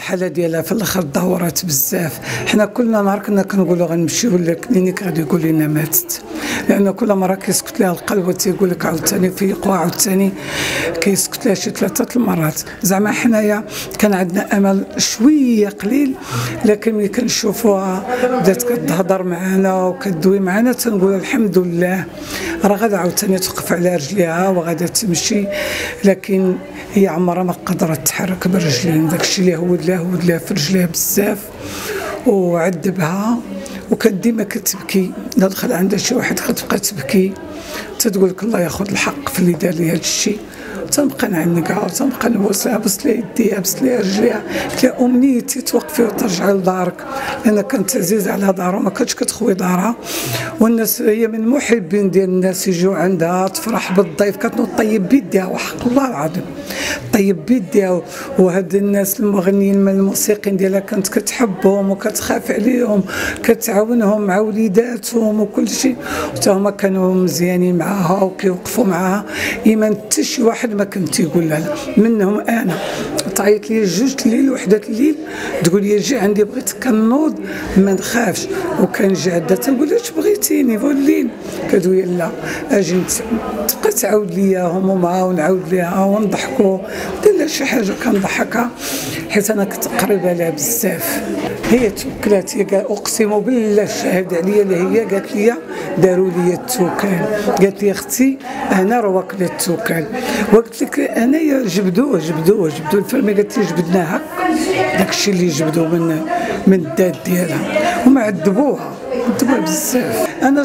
الحاله ديالها في الاخر تدهورات بزاف. حنا كل نهار كنا كنقولوا غنمشيو للكلينيك غادي يقول لنا ماتت، لان كل مره كيسكت لها القلب وتيقول لك عاوتاني فيقوا عاوتاني كيسكت لها شي 3 المرات. زعما حنايا كان عندنا امل شويه قليل، لكن ملي كنشوفوها بدات كتهضر معنا وكدوي معنا تنقول الحمد لله راه غادا عاوتاني توقف على رجليها وغادا تمشي. لكن هي عمرها ما قدرت تحرك برجلين، داكشي اللي هود لها في رجليها بزاف وعذبها، وكانت ديما كتبكي. الا دخل عندها شي واحد كتبقى تبكي تتقول لك الله ياخذ الحق في اللي دار لي هذا الشيء. تنبقى نعنقها وتنبقى نبوسها، بس لها يديها بس لها رجليها، قلت لها امنيتي توقفي وترجعي لدارك، لان كانت عزيزه على دارها وما كانتش كتخوي دارها. والناس هي من المحبين ديال الناس يجوا عندها تفرح بالضيف، كتنوض طيب بيديها وحق الله العظيم طيب بيديها. وهاد الناس المغنيين من الموسيقيين ديالها كانت كتحبهم وكتخاف عليهم، كتعاونهم مع وليداتهم وكل شيء، حتى هما كانوا مزيانين معاها وكيوقفوا معاها. ايما حتى شي واحد ما كنت يقول لها منهم انا. تعيط لي 2 الليل وحده الليل تقول لي جي عندي بغيتك كنوض ما نخافش، وكنجي عندها تنقول لها بغيتيني في الليل كتقول لي لا اجي تبقى تعاود ليا همومها ونعاود ليها ونضحكوا ندير لها شي حاجه كنضحكها، حيت انا كنت قريبه لها بزاف. هي توكلات، هي اقسم بالله الشهاده عليا اللي هي قالت لي داروا لي التوكال، قالت لي اختي انا راه واكله التوكال. وقلت لك انايا جبدوه الفرمي، قالت لي جبدناها داكشي اللي جبدوه من الداد ديالها، هما عذبوها بزاف. انا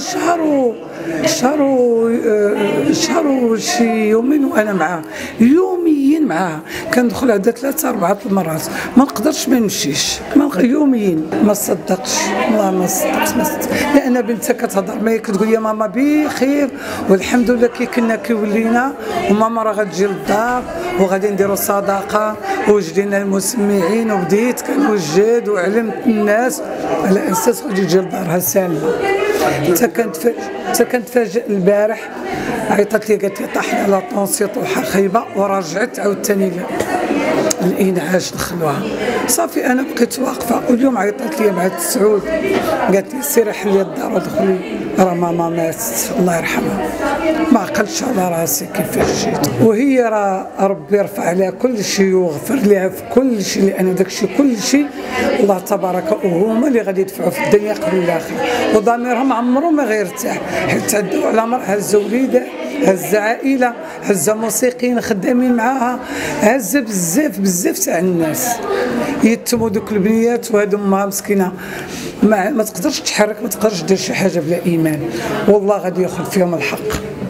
شهر وشي يومين وانا معاه يوميا معاه، كندخل عندها 3 4 المرات ما نقدرش ما نمشيش يوميا. ما صدقش والله ما صدقت لان بنتها كتهضر معايا كتقول لي ماما بخير والحمد لله كي كنا كولينا، وماما راه غتجي للدار وغادي نديروا صداقه وجدينا المسمعين وبديت كنوجد وعلمت الناس على اساس غادي تجي لدارها سالمه. حتى كنتفاجئ البارح عيطت لي قالت لي طاحنا على طونسي طوحه خايبه ورجعت عاوتاني الانعاش دخلوها. صافي انا بقيت واقفه، واليوم عيطت لي بعد سعود قالت لي سيري حلي الدار ودخلي راه ماما ماتت الله يرحمها. ما عقلتش على راسي كيفاش جيت، وهي راه ربي يرفع عليها كل شيء ويغفر لها في كل شيء، لان داك الشيء كل شيء الله تبارك وهما اللي غادي يدفعوا في الدنيا قبل الاخره، وضميرهم عمره ما غيرتاح حيت تعدوا على مرأة هز وليده هز عائله هز موسيقيين خدامين معاها، هز بزاف تاع الناس يتموا دوك البنيات. وهاد امها مسكينه ما تقدرش تحرك، ما تقدرش دير شي حاجه بلا ايمان، والله غادي ياخذ فيهم الحق.